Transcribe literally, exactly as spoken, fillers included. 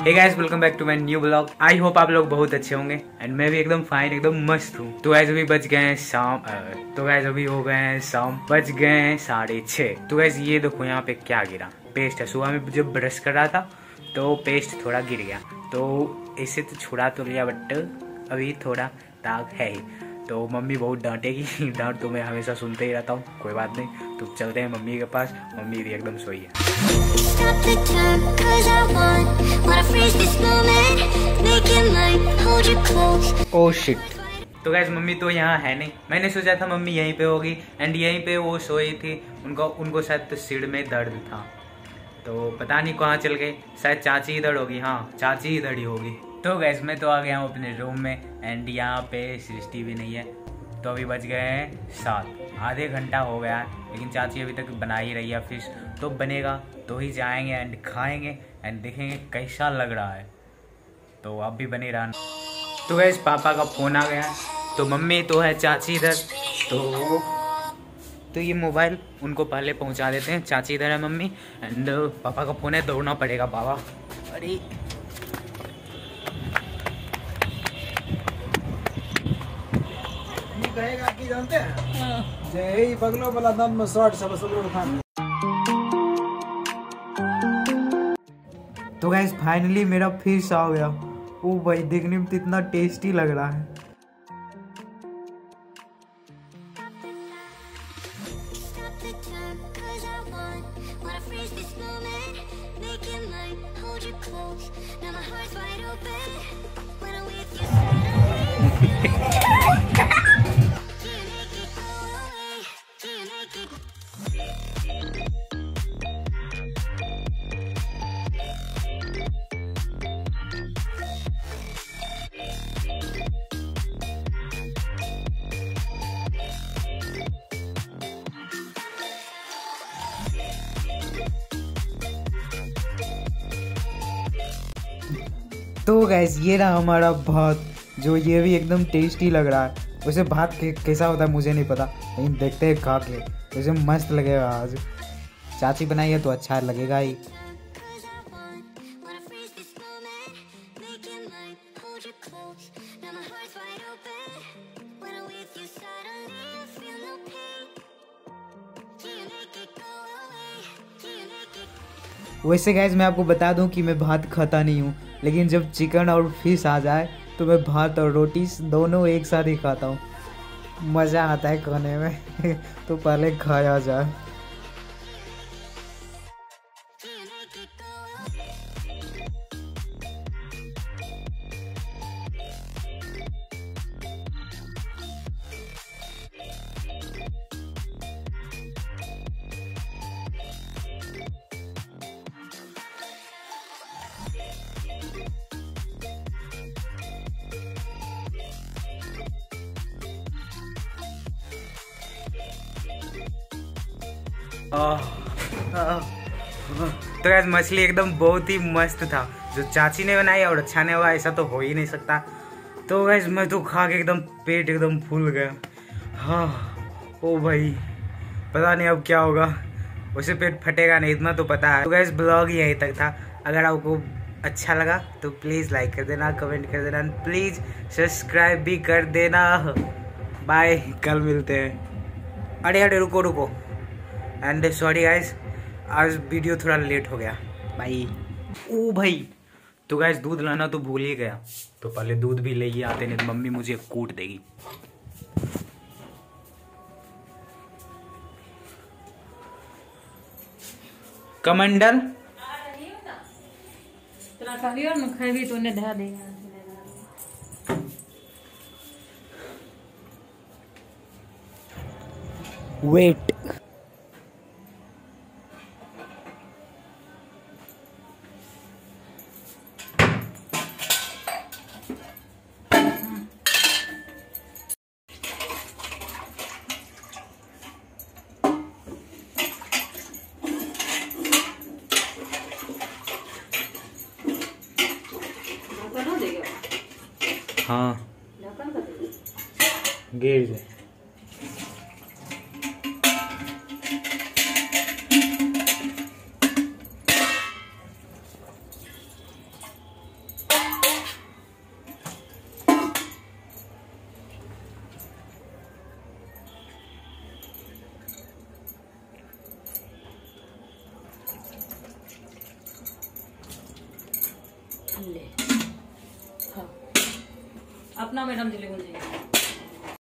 Hey guys, welcome back to my new blog. I hope आप लोग बहुत अच्छे होंगे एंड मैं भी एकदम फाइन, एकदम मस्त हूँ। तो गाइस अभी बज गए हैं शाम तो गाइस अभी हो गए हैं शाम बज गए हैं साढ़े छः। तो गाइस ये देखो यहाँ पे क्या गिरा, पेस्ट है। सुबह में जब ब्रश कर रहा था तो पेस्ट थोड़ा गिर गया, तो इससे तो छुड़ा तो लिया बट अभी थोड़ा दाग है ही। तो मम्मी बहुत डांटेगी, डांट तो मैं हमेशा सुनते ही रहता हूँ, कोई बात नहीं। तो चलते हैं मम्मी के पास, मम्मी भी एकदम सोई है। Oh shit. तो गाइस मम्मी तो यहाँ है नहीं, मैंने सोचा था मम्मी यहीं पे होगी एंड यहीं पे वो सोई थी। उनको उनको शायद तो सिर में दर्द था, तो पता नहीं कहाँ चल गए। शायद चाची इधर होगी, हाँ चाची इधर ही होगी। तो गैस मैं तो आ गया हूँ अपने रूम में एंड यहाँ पे सृष्टि भी नहीं है। तो अभी बज गए हैं सात, आधे घंटा हो गया है, लेकिन चाची अभी तक बना ही रही है फिश। तो बनेगा तो ही जाएंगे एंड खाएंगे एंड देखेंगे कैसा लग रहा है। तो अब भी बने रहना। तो गैस पापा का फ़ोन आ गया है, तो मम्मी तो है, चाची इधर। तो तो ये मोबाइल उनको पहले पहुंचा देते हैं। चाची इधर है, मम्मी एंड पापा का फ़ोन है, दौड़ना पड़ेगा पापा। अरे कहेगा कि जानते हैं जय बगलो वाला दम में शॉर्ट सब सब खाने। तो गाइस फाइनली मेरा फिश आ गया। ओ भाई देखने में तो इतना टेस्टी लग रहा है। तो गैस ये रहा हमारा भात, जो ये भी एकदम टेस्टी लग रहा है। वैसे भात कैसा होता है मुझे नहीं पता, लेकिन देखते हैं खा के, वैसे मस्त लगेगा। आज चाची बनाई है तो अच्छा लगेगा ही। वैसे गाइस मैं आपको बता दूं कि मैं भात खाता नहीं हूँ, लेकिन जब चिकन और फिश आ जाए तो मैं भात और रोटी दोनों एक साथ ही खाता हूँ। मज़ा आता है खाने में तो पहले खाया जाए। तो यार मछली एकदम बहुत ही मस्त था, जो चाची ने बनाई और अच्छा नहीं हुआ ऐसा तो हो ही नहीं सकता। तो गैस मैं तो खा के एकदम पेट एकदम फूल गया। हाँ ओ भाई पता नहीं अब क्या होगा, वैसे पेट फटेगा नहीं इतना तो पता है। तो गैस ब्लॉग यहीं तक था। अगर आपको अच्छा लगा तो प्लीज़ लाइक कर देना, कमेंट कर देना, प्लीज़ सब्सक्राइब भी कर देना। बाय, कल मिलते हैं। अरे अरे रुको रुको एंड सॉरी गाइस, आज वीडियो थोड़ा लेट हो गया। बाय। ओ भाई तो गाइस दूध लाना तो भूल ही गया, तो पहले दूध भी ले आते, नहीं तो मम्मी मुझे कूट देगी। कमंडल वेट। हाँ गिर जाए। ले हाँ अपना मैडम दिले बोल